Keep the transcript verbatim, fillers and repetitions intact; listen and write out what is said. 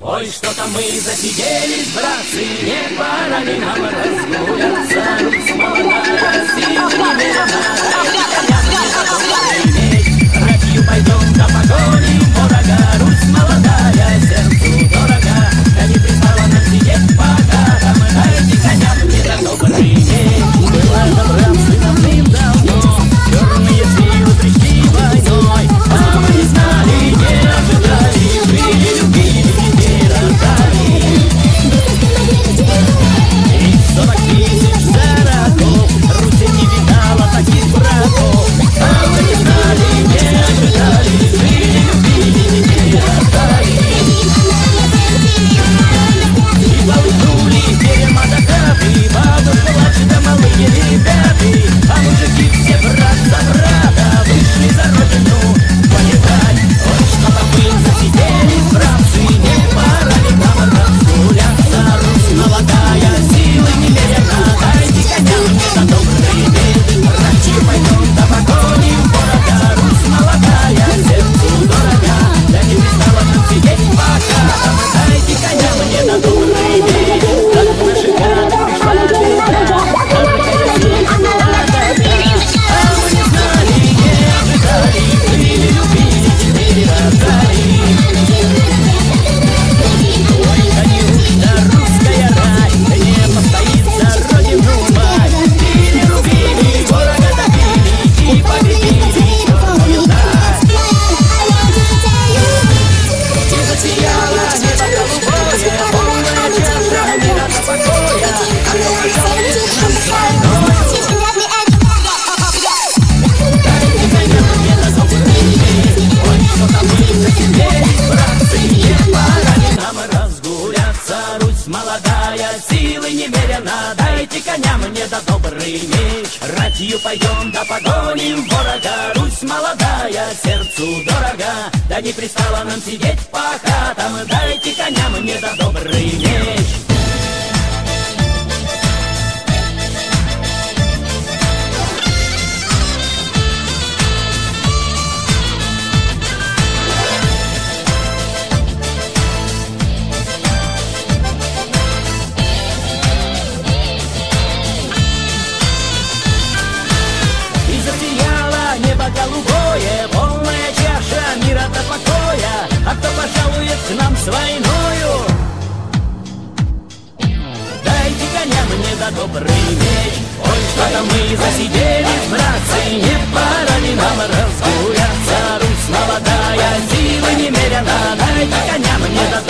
Ой, что-то мы засиделись, братцы, не пора ли нам разгуляться? Русь молодая, силы немерено, дайте коня мне задумать иметь. Ратью пойдем до погони ворога, Русь молодая, сердцу дорога. Да не пристала нам сидеть пока, там дайте коня мне задумать иметь. Была добра давным-давно, черные силы пришли войной, а мы не знали, не ожидали, были, любили. И сорок тысяч зароков Русь не видала таких врагов. А мы не знали, не ожидали, жили, любили, не отдали. И полыхнули терема до хаты, бабушка младше да малые ребята. А мужики все брат за брата вышли за родину воевать. Ой, что-то мы засиделись, братцы, не пора ли нам разгуляться? Русь молодая, силы немерено, дайте коня мне за добрый день. Раньше пойдем до погони ворога, Русь молодая, сердцу дорога. Да не пристала нам сидеть пока, там дайте коня мне за добрый день. Так в наши хаты пришла беда, только я здесь молодая. А мы не знали, не ожидали, были, любили, теперь отдали. Ой, да неужто русская рать не постоит за родину мать? Били, рубили, ворога добили и победили черную дать. И засияло небо голубое, полная чаша мира до покоя, а кто пожалует нам с войною? Дайте коня мне за добрый день. Ой, что-то мы засиделись, братцы, не пора ли нам разгуляться? Русь молодая, силы немерено, дайте коня мне да добрый меч. Ратью пойдем да погоним ворога, Русь молодая, сердцу дорога. Да не пристало нам сидеть по хатам, дайте коня мне да добрый меч. Голубое, полная чаша мира до покоя, а кто пожалует к нам с войною? Дайте коня мне да добрый меч. Ой, что-то мы засиделись, братцы, не пора ли нам разгуляться? Русь молодая, силы немерено, дайте коня мне да